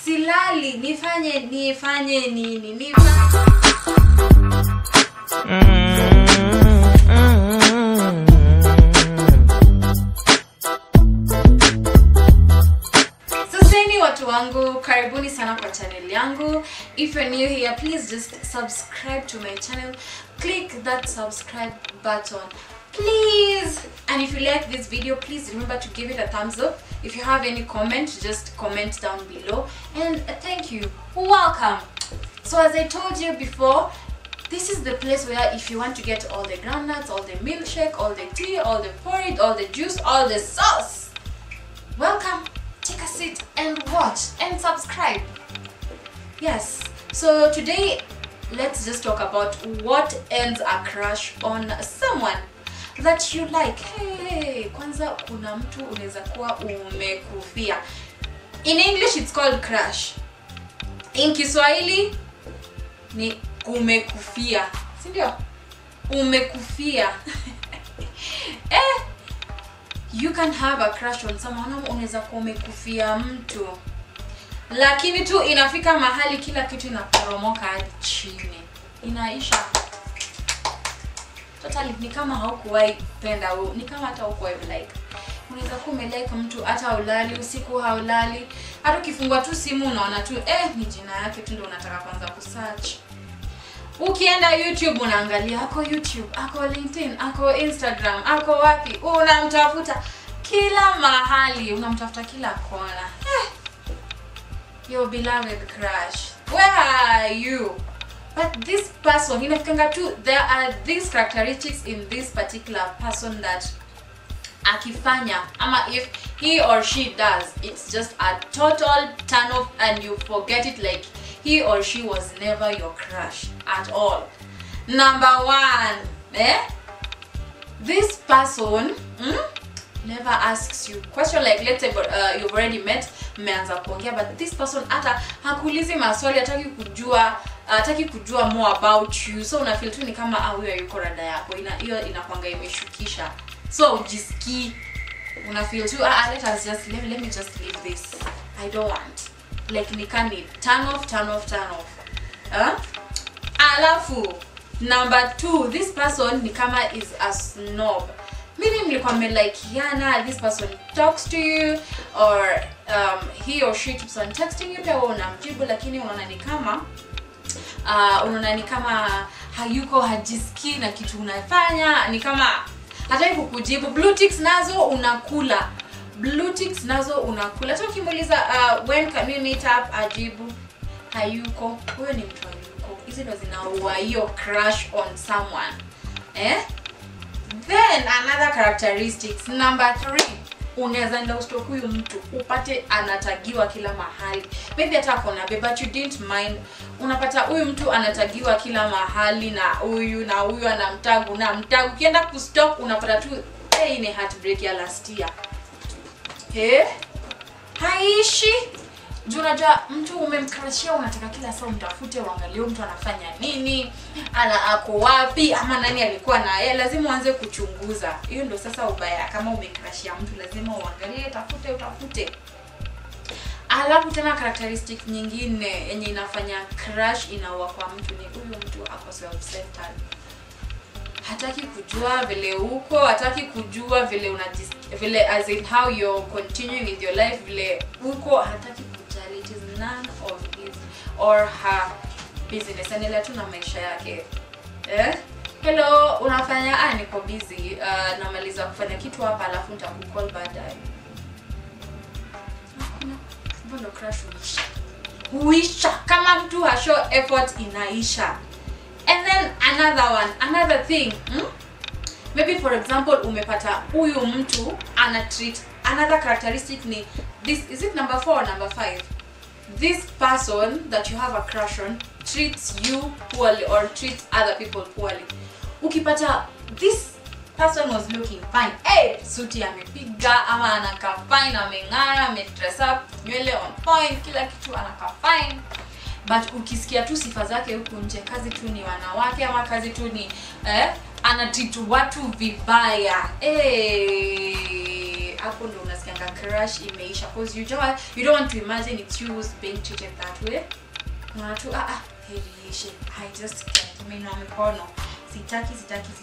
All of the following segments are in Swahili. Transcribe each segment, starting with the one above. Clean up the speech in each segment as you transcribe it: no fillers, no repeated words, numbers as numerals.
silali, nifanye nini? Watu wangu, karibuni sana kwa channel yangu. If you're new here, please just subscribe to my channel. Click that subscribe button, please. And if you like this video, please remember to give it a thumbs up. If you have any comment, just comment down below. And thank you. Welcome. So as I told you before, this is the place where if you want to get all the groundnuts, all the milkshake, all the tea, all the porridge, all the juice, all the sauce, welcome. Take a seat and watch and subscribe. Yes, so today let's just talk about what ends a crush on someone that you like. Hey, kwanza kuna mtu unaweza kuwa umekufia. In English it's called crush. In Kiswahili ni umekufia, si ndio? Umekufia. You can have a crush on someone, unaweza kuwa umekufia mtu, lakini tu inafika mahali kila kitu inaporomoka hadi chini, inaisha totally. Ni kama haukuwahi penda huyo, ni kama hata haukuwahi like. Unaweza kuwa umelike mtu hata ulali usiku, haulali, hata ukifungua tu simu unaona tu ni jina yake tu ndio unataka kwanza kusearch. Ukienda YouTube unaangalia ako YouTube, ako LinkedIn, ako Instagram, ako wapi, unamtafuta kila mahali, unamtafuta kila kona. Your beloved crush, where are you? But this person, inafikanga tu, there are these characteristics in this particular person that akifanya, ama if he or she does, it's just a total turn off and you forget it, like he or she was never your crush at all. Number one, this person never asks you question, like let's say you've already met, mmeanza kuongea, but this person hata hakuulizi maswali, hataki kujua more about you, so una feel tu ni kama huyo yuko rada yako, hiyo inakwanga imeshukisha, so ujisikii, una feel tu let me just leave this, I don't want, like nikani turn off. Alafu number 2, this person ni kama is a snob. Mimi mlikuwa like this person talks to you, or he or she keeps on texting you, pia unamjibu, lakini unaona ni kama hayuko, hajisikii na kitu unafanya, ni kama hataki kukujibu. Blue ticks nazo unakula. Hata ukimuuliza when can we meet up, ajibu hayuko. Huyo ni mtu hayuko. Hizi ndo zinaua hiyo crush on someone. Then another characteristics, number 3, unaweza enda ustok huyu mtu upate anatagiwa kila mahali, maybe hata kona but you didn't mind. Unapata huyu mtu anatagiwa kila mahali na huyu anamtag, ukienda kustok unapata tu ni heartbreak ya last year. Haishi. Unajua mtu umemcrushia, unataka kila saa umtafute, uangalie mtu anafanya nini, ako wapi, ama nani alikuwa na yeye, lazima uanze kuchunguza. Hiyo ndio sasa ubaya, kama umecrushia mtu lazima uangalie, utafute. Alafu tena characteristic nyingine yenye inafanya crush inaua kwa mtu ni huyo mtu ako self-centered. Hataki kujua vile uko, hataki kujua vile as in how you're continuing with your life, vile uko, hataki kujali. It is none of his or her business. Anaendelea tu na maisha yake. Hello, unafanya niko busy, namaliza kufanya kitu hapa alafu nitakucall baadaye. Mbona crush uisha? Kama mtu hashow effort inaisha. And then another thing, maybe for example umepata huyu mtu treat, another characteristic ni this, is it number 4 or number 5? This person that you have a crush on treats you poorly or treats other people poorly. Ukipata this person was looking fine, suti amepiga, ama anakaa fine, ameng'ara, amedress up, nywele on point, kila kitu anakaa fine, but ukisikia tu sifa zake huku nje, kazi tu ni wanawake, ama kazi tu ni anatreat watu vibaya, hapo ndo unasikianga crush imeisha, because you don't want to imagine it's you who's being treated that way. Na tu heri I just can't. Mimi na mikono sitaki.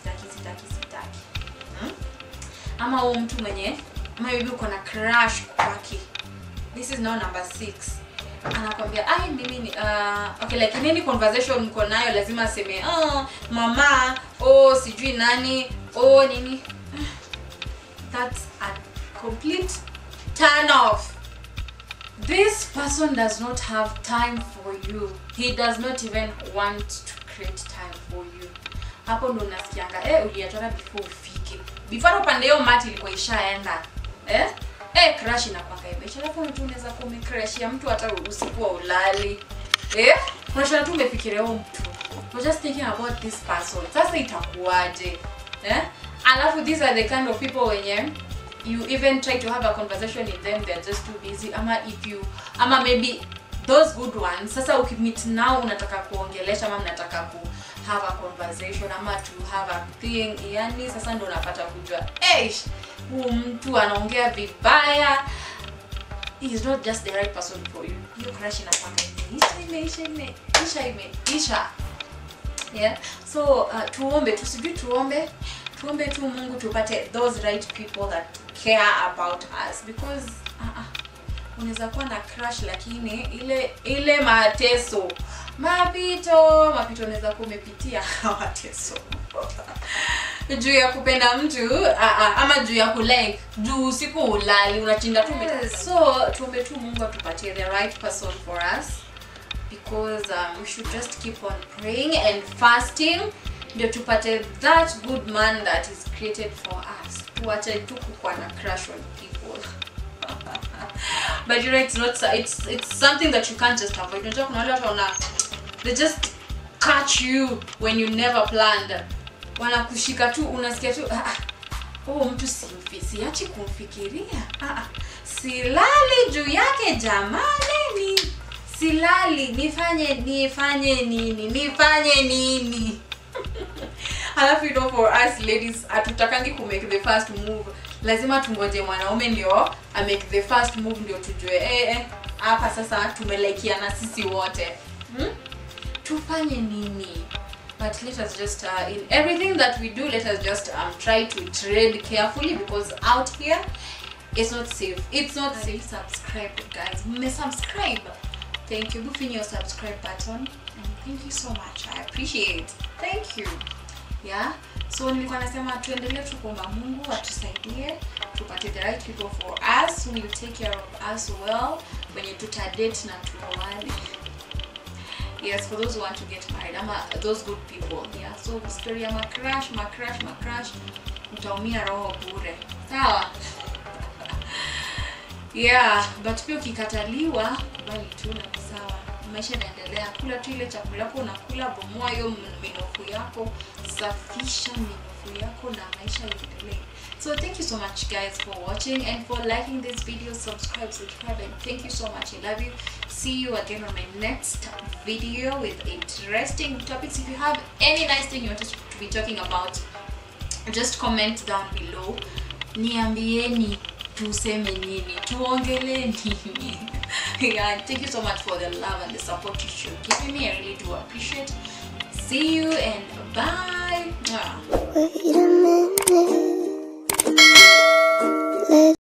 Ama huyo mtu mwenye ama maybe uko na crush kwake. This is now number 6. Anakuambia mimi ni okay, like in any conversation mko nayo lazima aseme mama, sijui nani, nini. That's a complete turn off. This person does not have time for you. He does not even want to create time for you. Hapo ndo unasikianga uliachana before ufike. Before upande hiyo mati ilikuwa ishaenda. Crush inakwanga imeisha. Alafu mtu unaweza crush ya mtu hata usiku ulali. Unashona tu umefikiria huyo mtu. You're just thinking about this person. Sasa itakuwaje? Alafu these are the kind of people wenye you even try to have a conversation with them, they're just too busy. Ama maybe those good ones, sasa ukimit now unataka kuongelesha ama mnataka ku have a conversation ama to have a thing, yani sasa ndo unapata kujua huyu mtu anaongea vibaya, he is not just the right person for you. Hiyo crush inakwanga imeisha. Yeah, so tuombe tu Mungu tupate those right people that care about us, because unaweza kuwa na crush lakini ile mapito unaweza kumepitia mateso juu ya kupenda mtu ama juu ya kulike juu usiku ulali unachinda tu. So tuombe tu Mungu atupatie the right person for us, because we should just keep on praying and fasting ndio tupate that good man that is created for us. Tuache tu kuwa na crush on people. But you know, it's something that you can't just avoid. Unajua kuna watu they just catch you when you never planned. Wanakushika tu, unasikia tu mtu siachi kumfikiria. Silali juu yake jamani, silali nifanye nini. Alafu you know, for us ladies hatutakangi ku make the first move. Lazima tungoje mwanaume ndio make the first move ndio tujue hapa sasa tumelaikiana sisi wote. Tufanye nini? But let us just in everything that we do, let us just try to tread carefully, because out here it's not safe. It's not safe. Subscribe guys. Subscribe. Thank you. Go your subscribe button, and thank you so much. I appreciate. Thank you. Yeah, so nilikuwa nasema tuendelee tu kuomba Mungu atusaidie tupate the right people for us who will take care of us well when you tutadate na tuoane. Yes, for those who want to get married, those good people. Yeah, so story ya crush utaumia roho bure. Sawa? Yeah, but pia ukikataliwa bali tu na sawa. Maisha yanaendelea. Kula tu ile chakula yako unakula, bomoa hiyo minofu yako, safisha minofu yako na maisha yaendelee. So thank you so much guys for watching and for liking this video. Subscribe and thank you so much. I love you. See you again on my next video with interesting topics. If you have any nice thing you want us to be talking about, just comment down below. Niambieni tuseme nini, tuongele nini. Yeah, thank you so much for the love and the support you're giving me. I really do appreciate. See you and bye. Wait a minute.